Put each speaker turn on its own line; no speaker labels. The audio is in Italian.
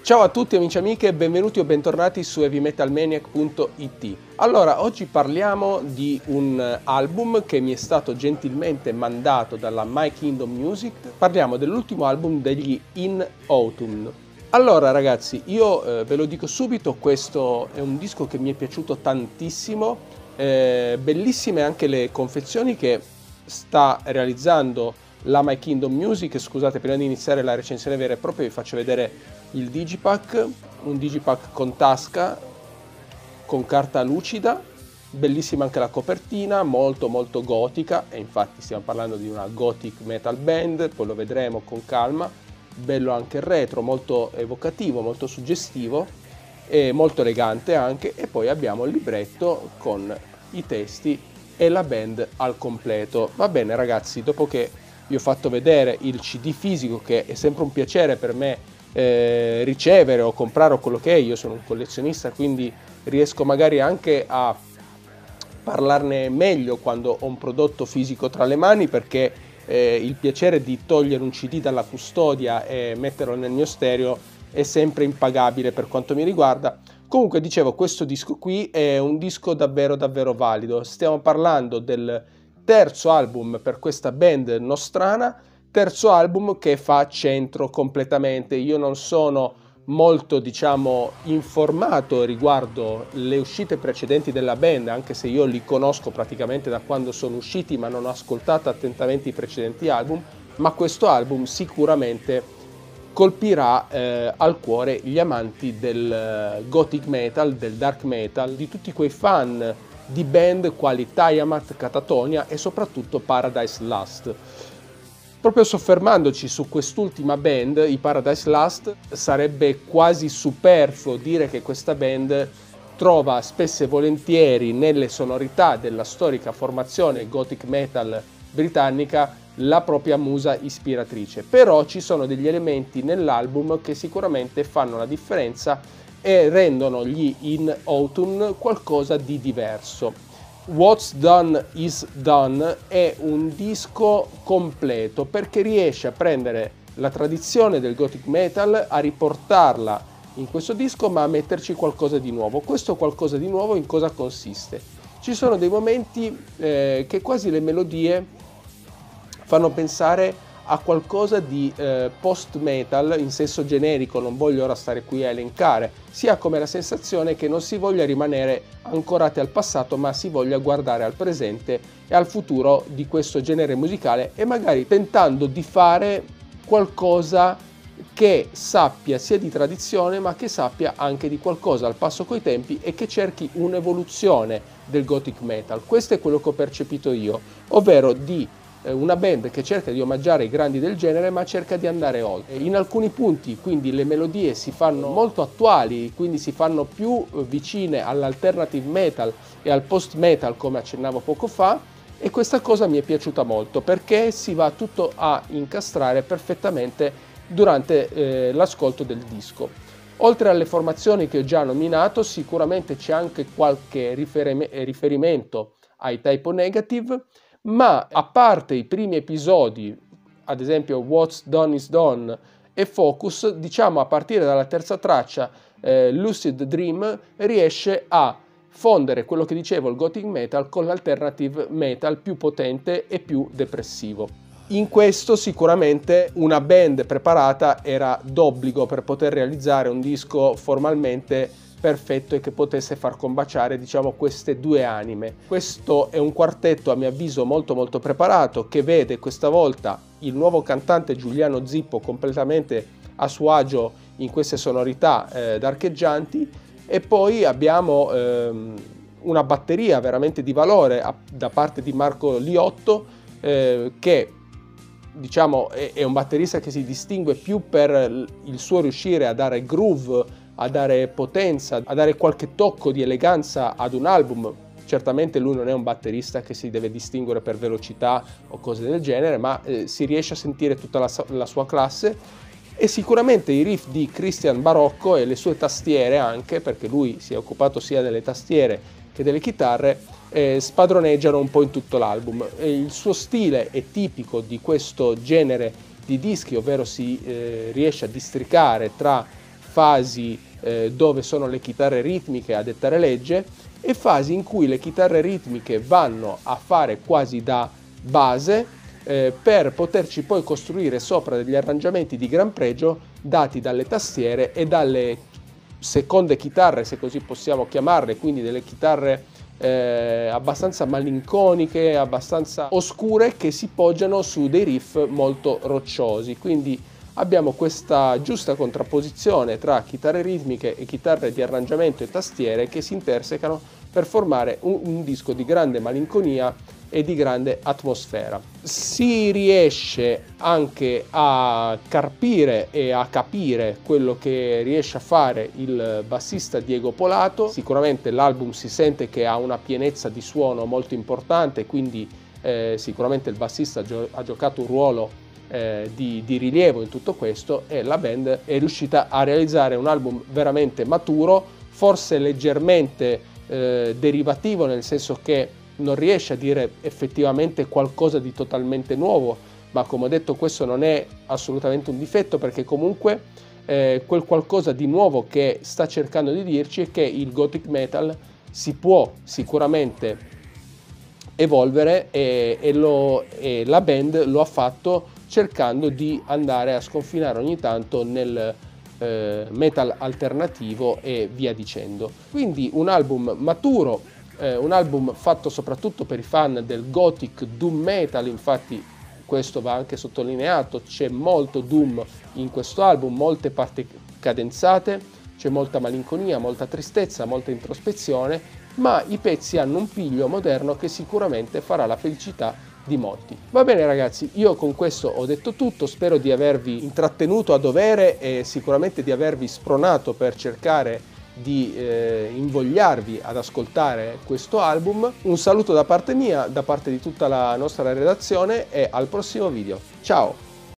Ciao a tutti amici e amiche, benvenuti o bentornati su heavymetalmaniac.it. Allora, oggi parliamo di un album che mi è stato gentilmente mandato dalla My Kingdom Music. Parliamo dell'ultimo album degli In Autumn. Allora ragazzi, io ve lo dico subito, questo è un disco che mi è piaciuto tantissimo, bellissime anche le confezioni che sta realizzando la My Kingdom Music. Scusate, prima di iniziare la recensione vera e propria vi faccio vedere il digipack, un digipack con tasca, con carta lucida, bellissima anche la copertina, molto gotica, e infatti stiamo parlando di una gothic metal band, poi lo vedremo con calma. Bello anche il retro, molto evocativo, molto suggestivo e molto elegante anche. E poi abbiamo il libretto con i testi e la band al completo. Va bene ragazzi, dopo che vi ho fatto vedere il CD fisico, che è sempre un piacere per me ricevere o comprare o quello che è, io sono un collezionista, quindi riesco magari anche a parlarne meglio quando ho un prodotto fisico tra le mani, perché il piacere di togliere un CD dalla custodia e metterlo nel mio stereo è sempre impagabile per quanto mi riguarda. Comunque dicevo, questo disco qui è un disco davvero valido. Stiamo parlando del terzo album per questa band nostrana, terzo album che fa centro completamente. Io non sono molto, diciamo, informato riguardo le uscite precedenti della band, anche se io li conosco praticamente da quando sono usciti, ma non ho ascoltato attentamente i precedenti album. Ma questo album sicuramente colpirà al cuore gli amanti del gothic metal, del dark metal, di tutti quei fan di band quali Tiamat, Katatonia e soprattutto Paradise Lost. Proprio soffermandoci su quest'ultima band, i Paradise Lost, sarebbe quasi superfluo dire che questa band trova spesso e volentieri nelle sonorità della storica formazione gothic metal britannica la propria musa ispiratrice. Però ci sono degli elementi nell'album che sicuramente fanno la differenza e rendono gli In Autumn qualcosa di diverso. What's Done Is Done è un disco completo perché riesce a prendere la tradizione del gothic metal, a riportarla in questo disco, ma a metterci qualcosa di nuovo. Questo qualcosa di nuovo in cosa consiste? Ci sono dei momenti che quasi le melodie fanno pensare a qualcosa di post metal in senso generico, non voglio ora stare qui a elencare. Si ha come la sensazione che non si voglia rimanere ancorati al passato, ma si voglia guardare al presente e al futuro di questo genere musicale, e magari tentando di fare qualcosa che sappia sia di tradizione, ma che sappia anche di qualcosa al passo coi tempi e che cerchi un'evoluzione del gothic metal. Questo è quello che ho percepito io, ovvero di una band che cerca di omaggiare i grandi del genere, ma cerca di andare oltre. In alcuni punti quindi le melodie si fanno molto attuali, quindi si fanno più vicine all'alternative metal e al post metal, come accennavo poco fa, e questa cosa mi è piaciuta molto perché si va tutto a incastrare perfettamente durante l'ascolto del disco. Oltre alle formazioni che ho già nominato, sicuramente c'è anche qualche riferimento ai Type O Negative, ma a parte i primi episodi, ad esempio What's Done Is Done e Focus, diciamo a partire dalla terza traccia, Lucid Dream, riesce a fondere quello che dicevo, il gothic metal, con l'alternative metal più potente e più depressivo. In questo sicuramente una band preparata era d'obbligo per poter realizzare un disco formalmente perfetto e che potesse far combaciare, diciamo, queste due anime. Questo è un quartetto a mio avviso molto preparato, che vede questa volta il nuovo cantante Giuliano Zippo completamente a suo agio in queste sonorità d'archeggianti, e poi abbiamo una batteria veramente di valore da parte di Marco Liotto, che diciamo è un batterista che si distingue più per il suo riuscire a dare groove, a dare potenza, a dare qualche tocco di eleganza ad un album. Certamente lui non è un batterista che si deve distinguere per velocità o cose del genere, ma si riesce a sentire tutta la sua classe, e sicuramente i riff di Christian Barocco e le sue tastiere, anche perché lui si è occupato sia delle tastiere che delle chitarre, spadroneggiano un po' in tutto l'album. Il suo stile è tipico di questo genere di dischi, ovvero si riesce a districare tra fasi dove sono le chitarre ritmiche a dettare legge e fasi in cui le chitarre ritmiche vanno a fare quasi da base per poterci poi costruire sopra degli arrangiamenti di gran pregio dati dalle tastiere e dalle seconde chitarre, se così possiamo chiamarle, quindi delle chitarre abbastanza malinconiche, abbastanza oscure, che si poggiano su dei riff molto rocciosi. Quindi abbiamo questa giusta contrapposizione tra chitarre ritmiche e chitarre di arrangiamento e tastiere che si intersecano per formare un disco di grande malinconia e di grande atmosfera. Si riesce anche a carpire e a capire quello che riesce a fare il bassista Diego Polato. Sicuramente l'album si sente che ha una pienezza di suono molto importante, quindi sicuramente il bassista ha giocato un ruolo di rilievo in tutto questo, e la band è riuscita a realizzare un album veramente maturo, forse leggermente derivativo, nel senso che non riesce a dire effettivamente qualcosa di totalmente nuovo, ma come ho detto questo non è assolutamente un difetto, perché comunque quel qualcosa di nuovo che sta cercando di dirci è che il gothic metal si può sicuramente evolvere e la band lo ha fatto cercando di andare a sconfinare ogni tanto nel metal alternativo e via dicendo. Quindi un album maturo, un album fatto soprattutto per i fan del gothic doom metal. Infatti questo va anche sottolineato, c'è molto doom in questo album, molte parti cadenzate, c'è molta malinconia, molta tristezza, molta introspezione, ma i pezzi hanno un piglio moderno che sicuramente farà la felicità di molti. Va bene ragazzi, io con questo ho detto tutto, spero di avervi intrattenuto a dovere e sicuramente di avervi spronato per cercare di invogliarvi ad ascoltare questo album. Un saluto da parte mia, da parte di tutta la nostra redazione, e al prossimo video. Ciao!